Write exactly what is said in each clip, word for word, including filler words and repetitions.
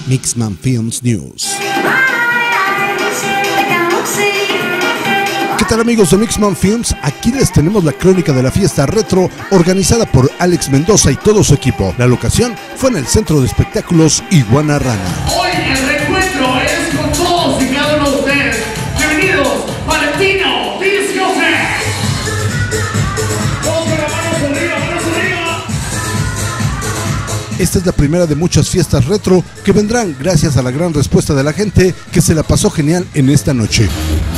Mixman Films News. ¿Qué tal, amigos de Mixman Films? Aquí les tenemos la crónica de la fiesta retro organizada por Alex Mendoza y todo su equipo. La locación fue en el centro de espectáculos Iguana Rana. Hoy el reencuentro es con todos y cada uno de ustedes. Bienvenidos, Valentino Discoteque. Todos con las manos arriba, manos arriba. Esta es la primera de muchas fiestas retro que vendrán gracias a la gran respuesta de la gente que se la pasó genial en esta noche.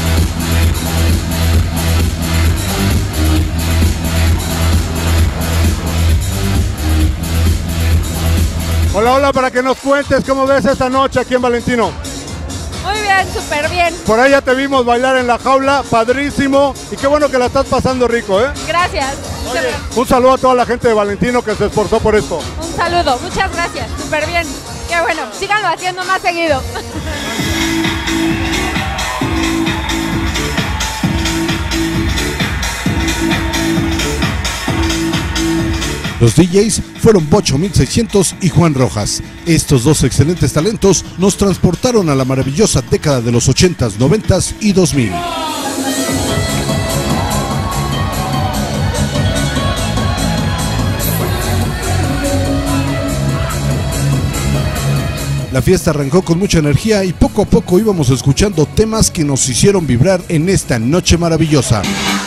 Hola, hola, para que nos cuentes cómo ves esta noche aquí en Valentino. Muy bien, súper bien. Por ahí ya te vimos bailar en la jaula, padrísimo, y qué bueno que la estás pasando rico, ¿eh? Gracias. Oye, un saludo a toda la gente de Valentino que se esforzó por esto. Un saludo, muchas gracias, súper bien. Qué bueno, síganlo haciendo más seguido. Los D Js fueron Bocho mil seiscientos y Juan Rojas. Estos dos excelentes talentos nos transportaron a la maravillosa década de los ochentas, noventas y dos mil. La fiesta arrancó con mucha energía y poco a poco íbamos escuchando temas que nos hicieron vibrar en esta noche maravillosa.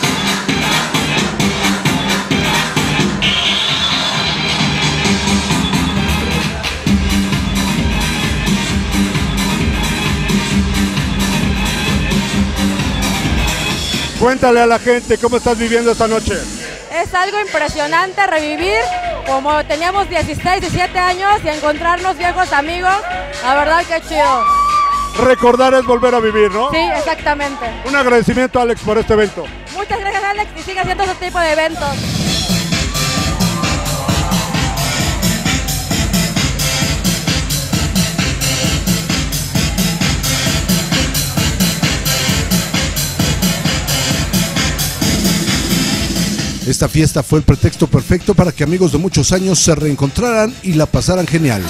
Cuéntale a la gente cómo estás viviendo esta noche. Es algo impresionante revivir como teníamos dieciséis, diecisiete años y encontrarnos viejos amigos. La verdad que chido. Recordar es volver a vivir, ¿no? Sí, exactamente. Un agradecimiento, Alex, por este evento. Muchas gracias, Alex, y sigue haciendo ese tipo de eventos. Esta fiesta fue el pretexto perfecto para que amigos de muchos años se reencontraran y la pasaran genial.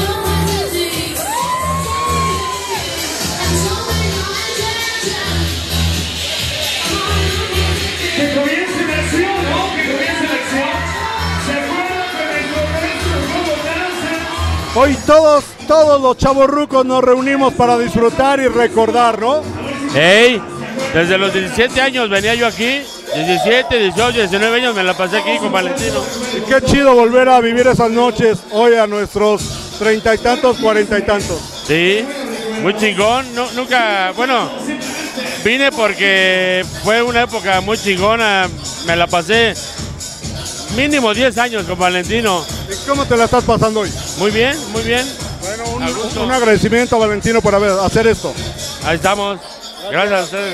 Que comience la acción, ¿no? Que comience la acción. ¿Se acuerdan de nuestro maestro cómo danza? Hoy todos, todos los chavorrucos nos reunimos para disfrutar y recordar, ¿no? ¡Ey! Desde los diecisiete años venía yo aquí, diecisiete, dieciocho, diecinueve años me la pasé aquí con Valentino. Y qué chido volver a vivir esas noches hoy a nuestros treinta y tantos, cuarenta y tantos. Sí, muy chingón, no, nunca, bueno, vine porque fue una época muy chingona, me la pasé mínimo diez años con Valentino. ¿Y cómo te la estás pasando hoy? Muy bien, muy bien. Bueno, un, un agradecimiento a Valentino por haber, hacer esto. Ahí estamos, gracias a ustedes.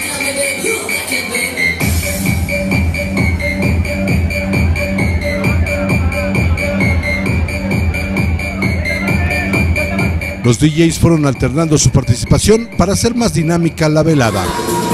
Los D Js fueron alternando su participación para hacer más dinámica la velada.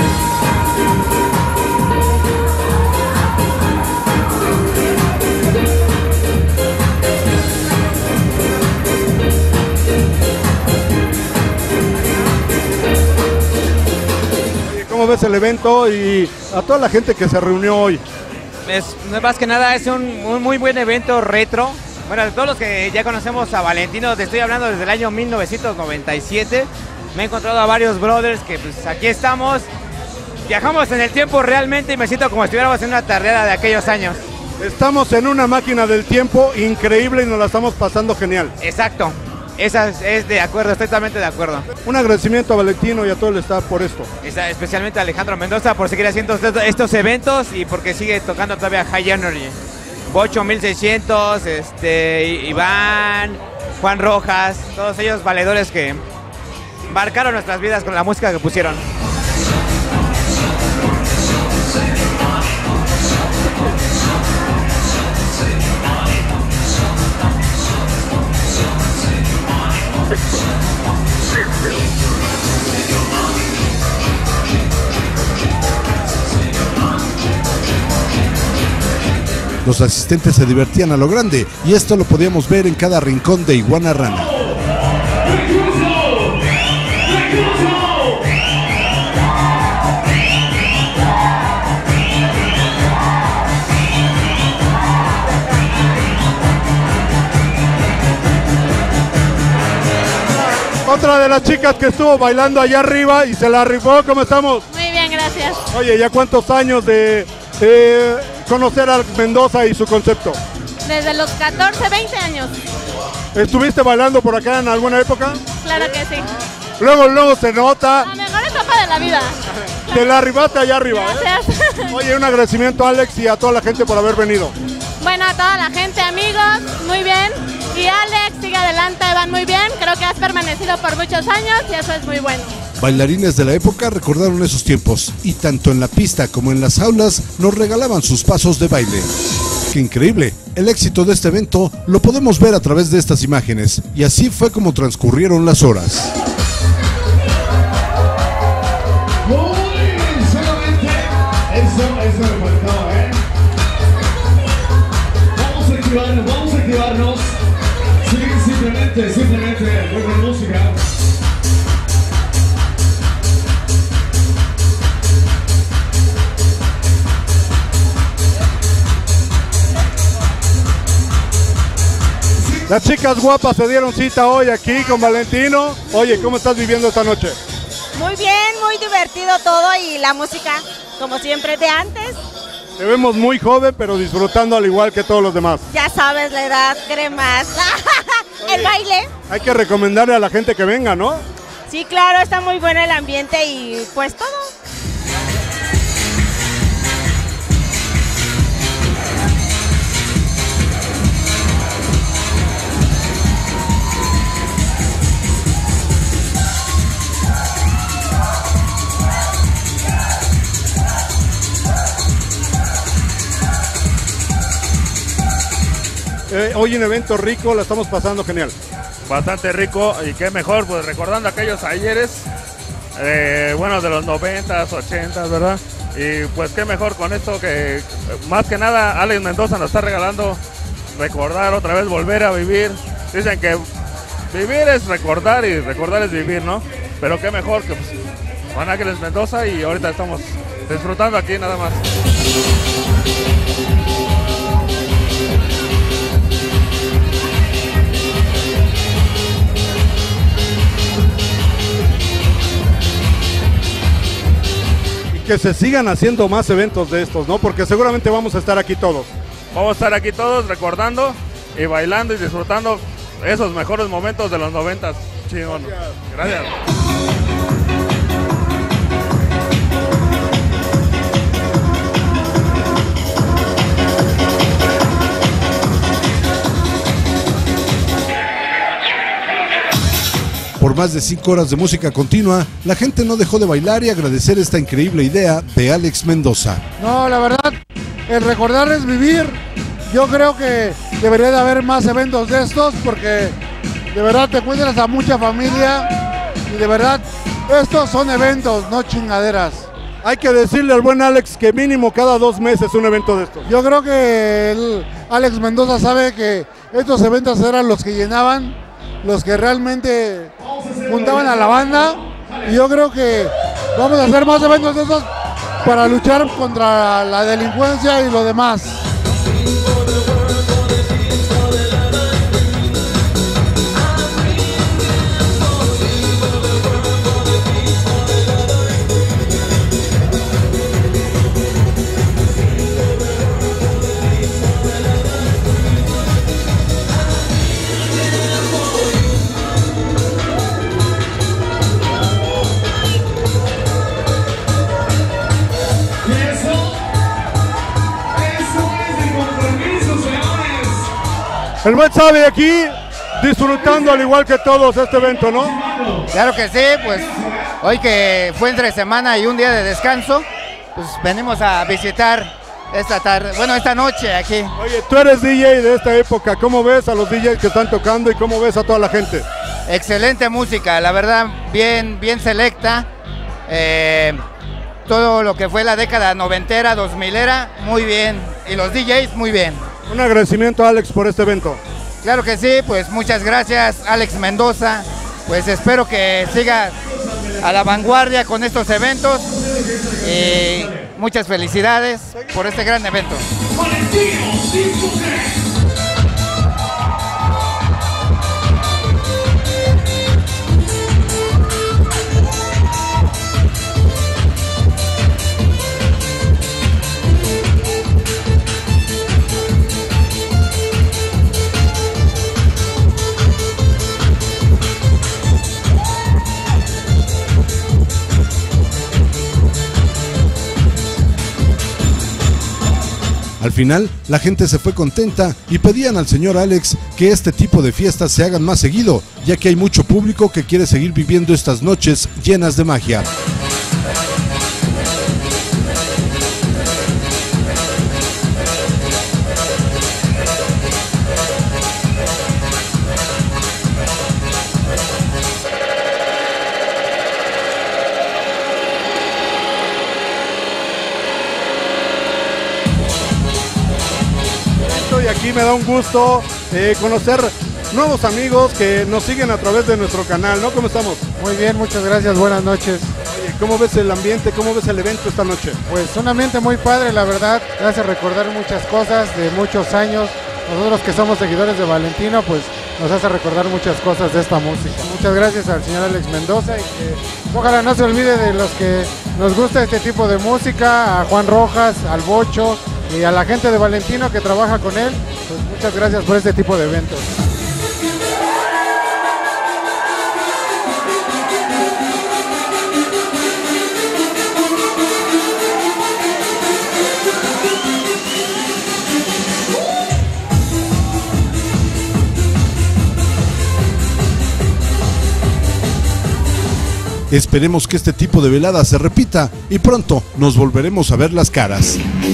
¿Cómo ves el evento y a toda la gente que se reunió hoy? Es, más que nada es un, un muy buen evento retro. Bueno, de todos los que ya conocemos a Valentino, te estoy hablando desde el año mil novecientos noventa y siete. Me he encontrado a varios brothers que pues aquí estamos. Viajamos en el tiempo realmente y me siento como si estuviéramos en una tardeada de aquellos años. Estamos en una máquina del tiempo increíble y nos la estamos pasando genial. Exacto. Esa es, es de acuerdo, estoy totalmente de acuerdo. Un agradecimiento a Valentino y a todo el staff por esto. Esa, especialmente a Alejandro Mendoza por seguir haciendo estos, estos eventos y porque sigue tocando todavía High Energy. Bocho mil seiscientos, este, Iván, Juan Rojas, todos ellos valedores que marcaron nuestras vidas con la música que pusieron. Los asistentes se divertían a lo grande y esto lo podíamos ver en cada rincón de Iguana Rana. Otra de las chicas que estuvo bailando allá arriba y se la rifó. ¿Cómo estamos? Muy bien, gracias. Oye, ¿ya cuántos años de eh, conocer a Alex Mendoza y su concepto? Desde los catorce, veinte años. ¿Estuviste bailando por acá en alguna época? Claro que sí. Luego, luego se nota. La mejor etapa de la vida. Te la arribaste allá arriba. Gracias. ¿eh? Oye, un agradecimiento a Alex y a toda la gente por haber venido. Bueno, a toda la gente, amigos, muy bien. Y Alex, sigue adelante, van muy bien. Creo que has permanecido por muchos años y eso es muy bueno. Bailarines de la época recordaron esos tiempos y tanto en la pista como en las aulas nos regalaban sus pasos de baile. ¡Qué increíble! El éxito de este evento lo podemos ver a través de estas imágenes y así fue como transcurrieron las horas. Uy, solamente eso, eso me faltó, ¿eh? Vamos a activarnos, vamos a activarnos. Sí, simplemente, simplemente, buena música. Las chicas guapas se dieron cita hoy aquí con Valentino. Oye, ¿cómo estás viviendo esta noche? Muy bien, muy divertido todo y la música, como siempre, de antes. Te vemos muy joven, pero disfrutando al igual que todos los demás. Ya sabes la edad, cremas. El baile. Hay que recomendarle a la gente que venga, ¿no? Sí, claro, está muy bueno el ambiente y pues todo. Eh, hoy un evento rico, la estamos pasando genial. Bastante rico y qué mejor, pues recordando aquellos ayeres, eh, bueno, de los noventas, ochentas, ¿verdad? Y pues qué mejor con esto que, más que nada, Alex Mendoza nos está regalando recordar otra vez, volver a vivir. Dicen que vivir es recordar y recordar es vivir, ¿no? Pero qué mejor que pues, con Alex Mendoza y ahorita estamos disfrutando aquí nada más. Que se sigan haciendo más eventos de estos, ¿no? Porque seguramente vamos a estar aquí todos. Vamos a estar aquí todos recordando y bailando y disfrutando esos mejores momentos de los noventas. Chingón. Gracias. Por más de cinco horas de música continua, la gente no dejó de bailar y agradecer esta increíble idea de Alex Mendoza. No, la verdad, el recordar es vivir. Yo creo que debería de haber más eventos de estos porque de verdad te encuentras a mucha familia y de verdad estos son eventos, no chingaderas. Hay que decirle al buen Alex que mínimo cada dos meses un evento de estos. Yo creo que el Alex Mendoza sabe que estos eventos eran los que llenaban, los que realmente juntaban a la banda y yo creo que vamos a hacer más eventos de esos para luchar contra la delincuencia y lo demás. El buen sabe aquí disfrutando al igual que todos este evento, ¿no? Claro que sí, pues hoy que fue entre semana y un día de descanso, pues venimos a visitar esta tarde, bueno, esta noche aquí. Oye, tú eres D J de esta época, ¿cómo ves a los D Js que están tocando y cómo ves a toda la gente? Excelente música, la verdad, bien, bien selecta. Eh, todo lo que fue la década noventera, dos milera, muy bien. Y los D Js, muy bien. Un agradecimiento a Alex por este evento. Claro que sí, pues muchas gracias, Alex Mendoza. Pues espero que siga a la vanguardia con estos eventos. Y muchas felicidades por este gran evento. final, la gente se fue contenta y pedían al señor Alex que este tipo de fiestas se hagan más seguido, ya que hay mucho público que quiere seguir viviendo estas noches llenas de magia. Y aquí me da un gusto eh, conocer nuevos amigos que nos siguen a través de nuestro canal, ¿no? ¿Cómo estamos? Muy bien, muchas gracias, buenas noches. Oye, ¿cómo ves el ambiente? ¿Cómo ves el evento esta noche? Pues un ambiente muy padre, la verdad, te hace recordar muchas cosas de muchos años. Nosotros que somos seguidores de Valentino, pues nos hace recordar muchas cosas de esta música. Muchas gracias al señor Alex Mendoza y que ojalá no se olvide de los que nos gusta este tipo de música, a Juan Rojas, al Bocho y a la gente de Valentino que trabaja con él. Pues muchas gracias por este tipo de eventos. Esperemos que este tipo de velada se repita y pronto nos volveremos a ver las caras.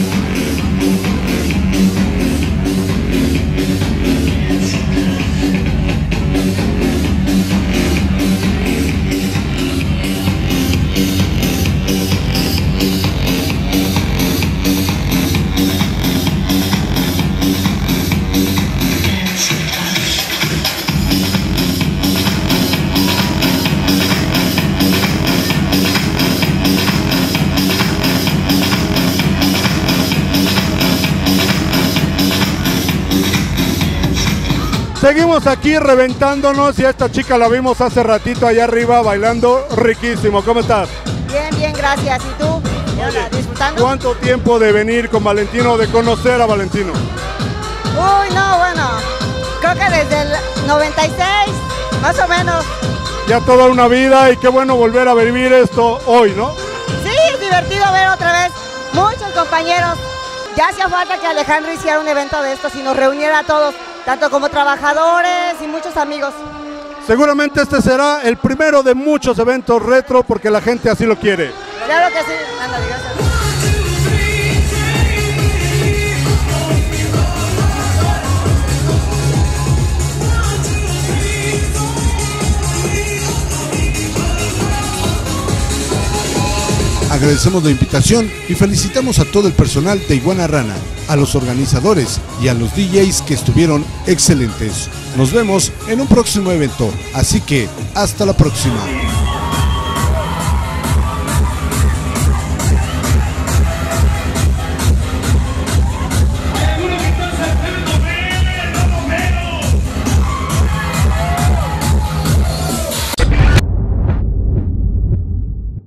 Seguimos aquí reventándonos y a esta chica la vimos hace ratito allá arriba bailando riquísimo. ¿Cómo estás? Bien, bien, gracias. ¿Y tú? Oye, ¿disfrutando? ¿Cuánto tiempo de venir con Valentino, de conocer a Valentino? Uy, no, bueno, creo que desde el noventa y seis, más o menos. Ya toda una vida y qué bueno volver a vivir esto hoy, ¿no? Sí, es divertido ver otra vez muchos compañeros. Ya hacía falta que Alejandro hiciera un evento de estos y nos reuniera a todos, tanto como trabajadores y muchos amigos. Seguramente este será el primero de muchos eventos retro porque la gente así lo quiere. Claro que sí, ándale, gracias. Agradecemos la invitación y felicitamos a todo el personal de Iguana Rana, a los organizadores y a los D Js que estuvieron excelentes. Nos vemos en un próximo evento, así que hasta la próxima.